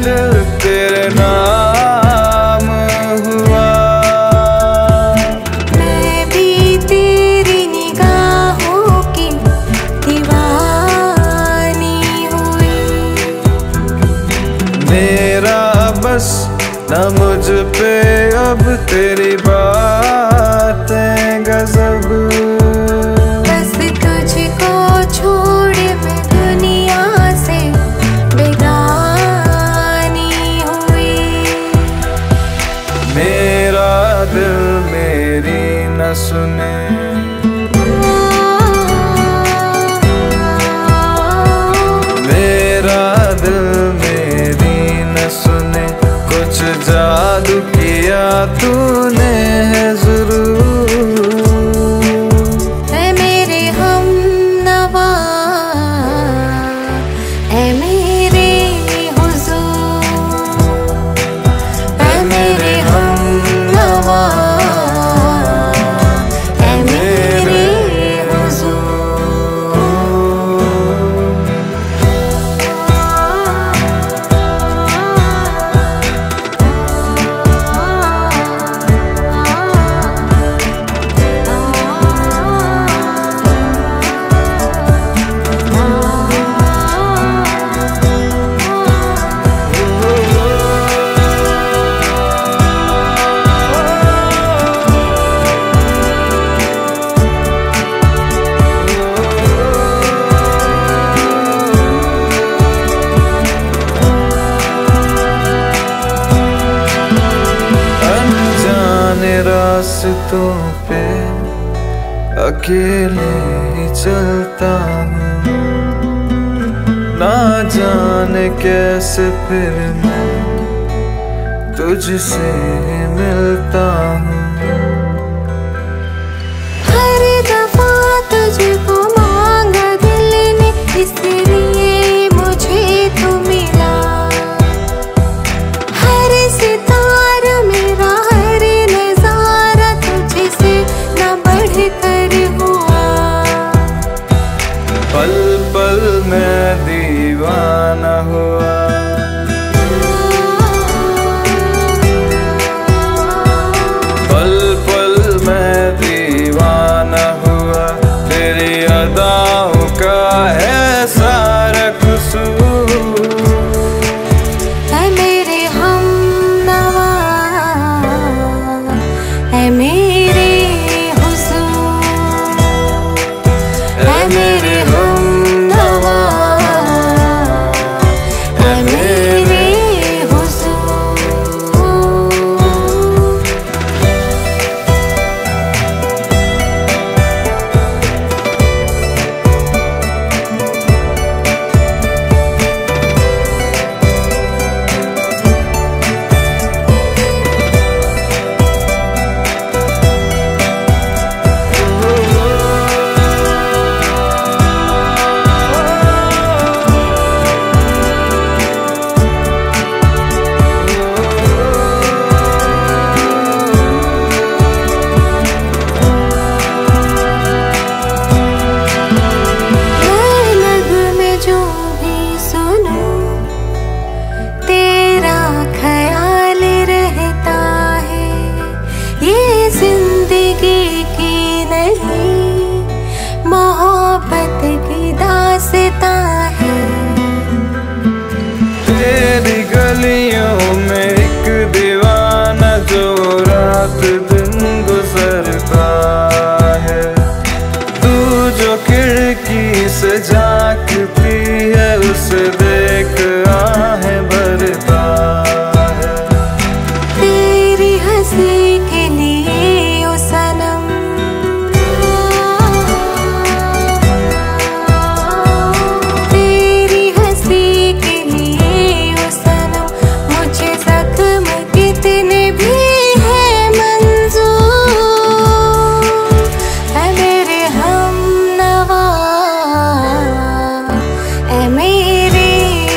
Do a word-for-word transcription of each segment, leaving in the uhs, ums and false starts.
दिल तेरे नाम हुआ। मैं भी तेरी निगाहों की दीवानी हुई। मेरा बस न मुझ पे अब तेरी बातें गजब। बस तुझको छोड़ मैं दुनिया से बेगानी हुई। मेरा दिल मेरी न सुने, मेरा दिल मेरी न सुने। कुछ जादू किया तूने है जरूर। ऐ मेरे हमनवा, ऐ मेरे हुजूर, ऐ मेरे हमनवा, ऐ मेरे रास्तों पे अकेले ही चलता हूँ, ना जाने कैसे फिर मैं तुझसे मिलता हूँ। हर दफा तुझको मांगा दिल ने, इसलिए मुझे तू मिला। हर सितारा मेरा, हर नजारा तुझसे न बढ़ कर हुआ। पल पल मैं दीवाना हुआ, पल पल मैं दीवाना हुआ। तेरी अदाओं का है सारा कसूर। ऐ मेरे हमनवा, ऐ मेरे हुजूर, ऐ मेरे हमनवा, ऐ मेरे हुजूर। मोहब्बत की दास्तां है। तेरी गलियों में एक दीवाना जो रात दिन गुजरता है। तू जो खिड़की से झांकती है उसे देख आहें भरता है। तेरी हंसी के लिए ओ सनम, तेरी हंसी के लिए ओ सनम, मुझे जख्म कितने भी है मंजूर। ऐ मेरे हमनवा, ऐ मेरे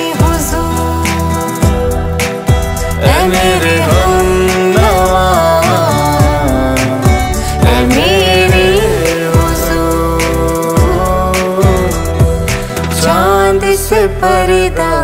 हुजूर, ऐ मेरे हमनवा, ऐ मेरे हुजूर। चांद से पर्दा